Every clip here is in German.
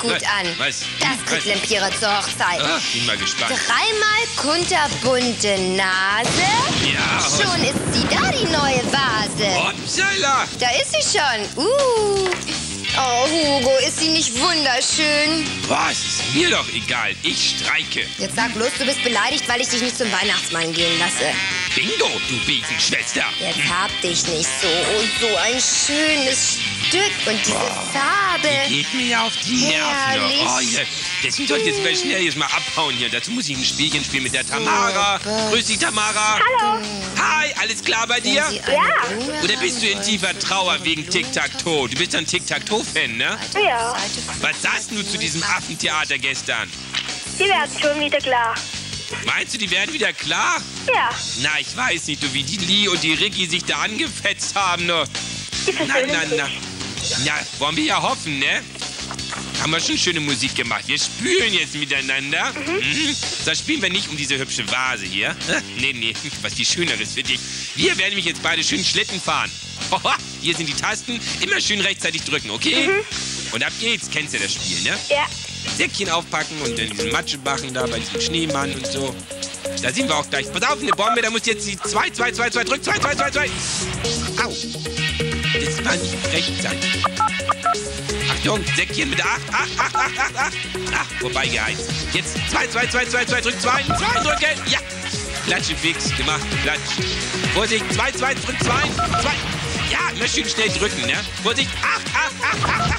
gut an. Was? Das kriegt Lempira zur Hochzeit. Ah, bin mal gespannt. Dreimal kunterbunte Nase. Ja. Schon ist sie da, die neue Vase. Upsala. Da ist sie schon. Oh, Hugo, ist sie nicht wunderschön? Was? Ist mir doch egal. Ich streike. Jetzt sag bloß, du bist beleidigt, weil ich dich nicht zum Weihnachtsmann gehen lasse. Bingo, du Besenschwester. Jetzt hab dich nicht so. Oh, so ein schönes Stück und diese Farbe. Die geht mir auf die Nerven. Herrlich. Oh, ja. Deswegen sollte ich jetzt schnell mal abhauen hier. Dazu muss ich ein Spielchen spielen mit der Tamara. Grüß dich, Tamara. Hallo. Hi, alles klar bei dir? Ja. Oder bist du in tiefer Trauer wegen Tic-Tac-Toe? Du bist ein Tic-Tac-Toe-Fan, ne? Ja. Was sagst du zu diesem Affentheater gestern? Die werden schon wieder klar. Meinst du, die werden wieder klar? Ja. Na, ich weiß nicht, du, wie die Lee und die Ricky sich da angefetzt haben, ne? Die versöhnen sich. Ja, wollen wir ja hoffen, ne? Haben wir schon schöne Musik gemacht. Wir spülen jetzt miteinander. Das spielen wir nicht um diese hübsche Vase hier. Nee, was viel Schöneres für dich. Wir werden mich jetzt beide schön Schlitten fahren. Hier sind die Tasten. Immer schön rechtzeitig drücken, okay? Und ab geht's. Kennst du das Spiel, ne? Ja. Säckchen aufpacken und dann diesen Matschebachen da bei diesem Schneemann und so. Da sind wir auch gleich. Pass auf, eine Bombe, da muss jetzt die 2, drück, 2. Au. Das war nicht rechtzeitig. Achtung, Säckchen mit 8. Vorbeigeheizt. Jetzt 2, drück 2 drücken. Ja. Klatsche fix, gemacht, klatscht. Vorsicht, 2, drück 2. Ja, immer schön schnell drücken, ne? Vorsicht, 8.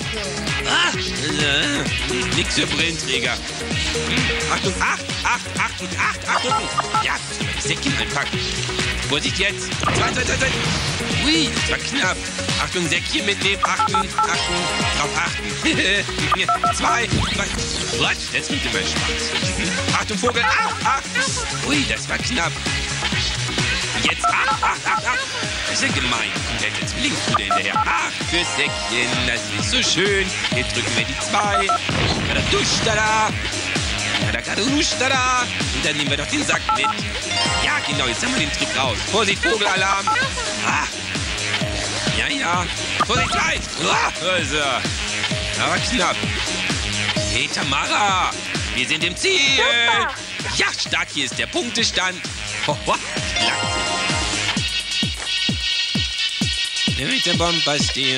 Nix für Brillenträger. Achtung, 8 drücken. Ja, das Säckchen einpacken. Vorsicht jetzt. 2. Ui, das war knapp. Achtung, Säckchen mitnehmen. Achten. Drauf achten. 2. Was? Das nimmt immer Spaß. Achtung, Vogel. 8. Ui, das war knapp. Jetzt 8. Das ist ja gemein. Und jetzt Zwillingsbruder hinterher. 8 fürs Säckchen. Das ist so schön. Jetzt drücken wir die 2. Da. Und dann nehmen wir doch den Sack mit. Ja, genau. Jetzt haben wir den Trick raus. Vorsicht, Vogelalarm. Ja. Vorsicht, 2. Also. Aber knapp. Hey, Tamara. Wir sind im Ziel. Super. Ja, stark. Hier ist der Punktestand. Klasse. Mit der Bombasti.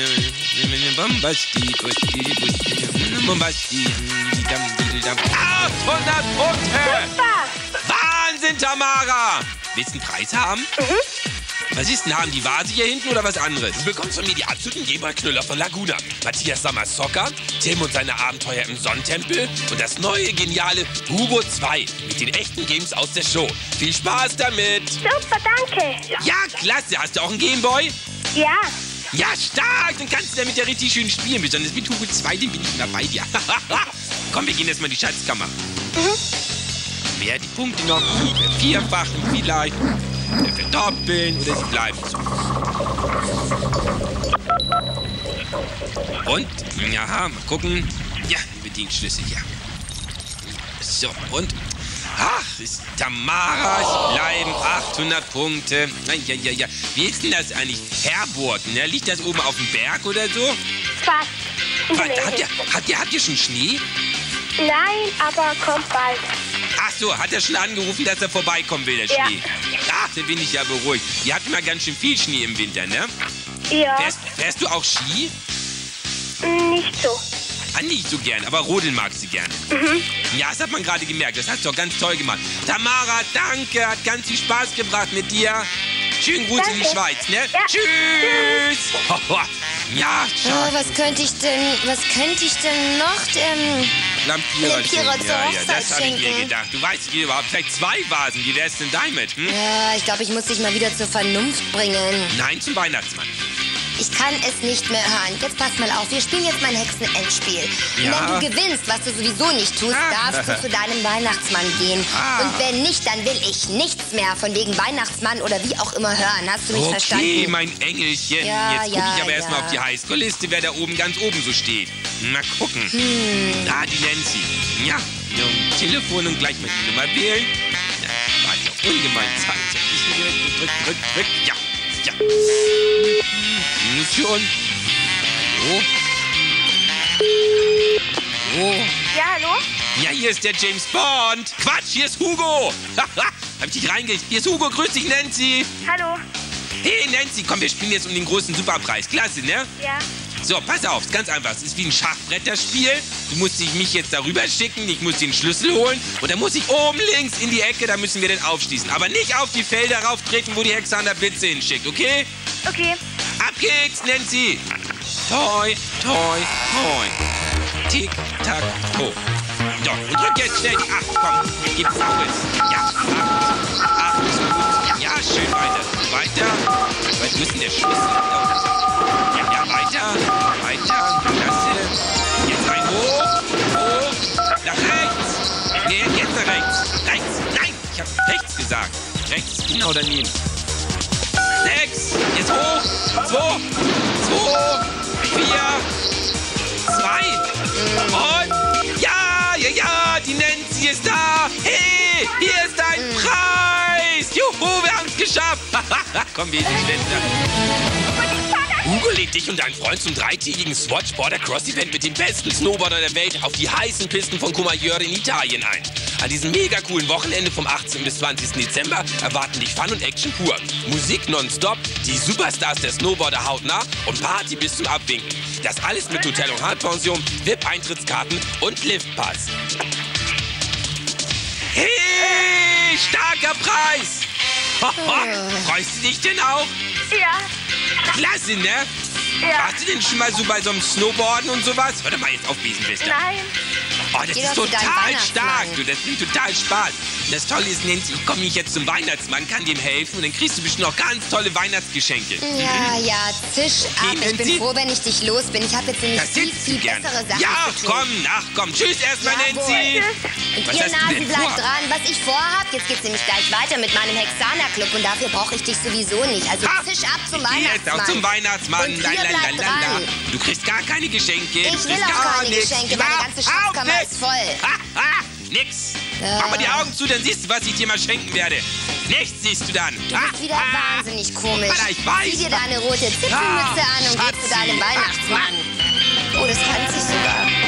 Bombasti. 800 Punkte. Super. Wahnsinn, Tamara. Willst du einen Preis haben? Was ist denn, haben die Vase hier hinten oder was anderes? Du bekommst von mir die absoluten Geberknüller von Laguna. Matthias Sammer-Socker, Tim und seine Abenteuer im Sonnentempel und das neue, geniale Hugo 2 mit den echten Games aus der Show. Viel Spaß damit! Super, danke. Ja, klasse. Hast du auch einen Gameboy? Ja. Ja, stark. Dann kannst du damit ja richtig schön spielen. Besonders mit Hugo 2, den bin ich immer bei dir. Komm, wir gehen erstmal in die Schatzkammer. Wer die Punkte noch? Vierfachen vielleicht. Verdoppeln oder sie bleiben so. Und? Ja, mal gucken. Ja, Bedienschlüssel hier. So, und? Ach, ist Tamara, es bleiben 800 Punkte. Ja. Wie ist denn das eigentlich? Herburg, ne? Liegt das oben auf dem Berg oder so? Fast. In der Nähe. Habt ihr schon Schnee? Nein, aber kommt bald. Ach so, hat er schon angerufen, dass er vorbeikommen will, der Ja. Schnee? Ach, da bin ich ja beruhigt. Ihr habt immer ganz schön viel Schnee im Winter, ne? Ja. Fährst du auch Ski? Nicht so. Nicht so gern, aber rodeln magst du gerne. Ja, das hat man gerade gemerkt. Das hast du doch ganz toll gemacht. Tamara, danke. Hat ganz viel Spaß gebracht mit dir. Schönen Gruß in die Danke. Schweiz, ne? Ja. Tschüss. Ja, Oh, schade. was könnte ich denn noch? Lampierer Lampierer zur ja, Hochzeit das habe ich mir schenken. gedacht. Du weißt hier überhaupt vielleicht 2 Vasen. Wie wär's denn damit? Ja, ich glaube, ich muss dich mal wieder zur Vernunft bringen. Nein, zum Weihnachtsmann. Ich kann es nicht mehr hören. Jetzt pass mal auf, wir spielen jetzt mein Hexen-Endspiel. Und Ja. wenn du gewinnst, was du sowieso nicht tust, darfst du zu deinem Weihnachtsmann gehen. Und wenn nicht, dann will ich nichts mehr von wegen Weihnachtsmann oder wie auch immer hören. Hast du mich Okay, verstanden? mein Engelchen. Ja, Jetzt gucke ich aber ja. erstmal auf die Highschool-Liste, wer da oben ganz oben so steht. Mal gucken. Da, die Nancy. Ja, und Telefon und gleich mal die Nummer wählen. Ja, war ja ungemein Zeit. Drück. Ja. Schon. So. Hallo? Ja, hallo? Ja, hier ist der James Bond. Quatsch, hier ist Hugo. Hab ich dich reingekriegt. Hier ist Hugo, grüß dich, Nancy. Hallo? Hey, Nancy, komm, wir spielen jetzt um den großen Superpreis. Klasse, ne? Ja. So, pass auf, ist ganz einfach. Es ist wie ein Schachbrett, das Spiel. Du musst mich jetzt darüber schicken, ich muss den Schlüssel holen und dann muss ich oben links in die Ecke, da müssen wir den aufschließen. Aber nicht auf die Felder rauftreten, wo die Hexe an der Blitze hinschickt, okay? Okay. Ab geht's, Nancy. Toi, toi, toi. Tick, tack, to. So, und drück jetzt schnell die 8. Komm, gib's alles. Ja, 8. 8 ist gut. Ja, schön weiter. Weiter. Weil du bist in der Schlüssel. Ja, weiter. Weiter. Klasse. Jetzt rein hoch. Hoch. Nach rechts. Nee, jetzt nach rechts. Rechts. Nein, ich hab rechts gesagt. Rechts ist genau daneben. 6. Jetzt hoch. 2. 4. 2. Und ja, die Nancy ist da. Hey, hier ist dein Preis. Juhu, wir haben es geschafft. Komm, wir sind Schwester. Hugo lädt dich und deinen Freund zum 3-tägigen Swatch Border Cross Event mit den besten Snowboarder der Welt auf die heißen Pisten von Courmayeur in Italien ein. An diesem mega coolen Wochenende vom 18. bis 20. Dezember erwarten dich Fun und Action pur. Musik nonstop, die Superstars der Snowboarder hautnah und Party bis zum Abwinken. Das alles mit Hotel- und Hardpension, VIP-Eintrittskarten und Liftpass. Hey, starker Preis! Freust du dich denn auch? Ja. Klasse, ne? Ja. Warst du denn schon mal so bei so einem Snowboarden und sowas? Hör doch mal jetzt auf, Besenbester. Nein. Oh, das Geh ist doch zu deinem total Weihnachtsmann. stark, du. Das bringt total Spaß. Das Tolle ist, Nancy, ich komme jetzt zum Weihnachtsmann, kann dem helfen und dann kriegst du bestimmt noch ganz tolle Weihnachtsgeschenke. Ja, zisch ab. Okay, Ich bin Nancy? froh, wenn ich dich los bin. Ich habe jetzt nämlich Das viel, sitzt du viel gern. bessere Sachen Ja, zu tun. komm. Tschüss erstmal, Jawohl. Nancy. Und Was ihr hast du Nasen denn bleibt vor? dran, was ich vorhab. Jetzt geht's nämlich gleich weiter mit meinem Hexaner-Club und dafür brauche ich dich sowieso nicht. Also Ha! zisch ab zum Ich geh jetzt auch Weihnachtsmann. zum Weihnachtsmann. Und ihr bleibt dran. Du kriegst gar keine Geschenke. Ich du will kriegst auch gar keine nichts. Geschenke. Meine Mach ganze Schatzkammer auf, ist voll. Nix. Ja. Mach mal die Augen zu, dann siehst du, was ich dir mal schenken werde. Nichts siehst du dann. Du bist wieder wahnsinnig komisch. Hoppala, ich weiß. Zieh dir deine rote Zipfelmütze an und geh zu deinem Schatzi. Weihnachtsmann. Oh, das kann sich sogar.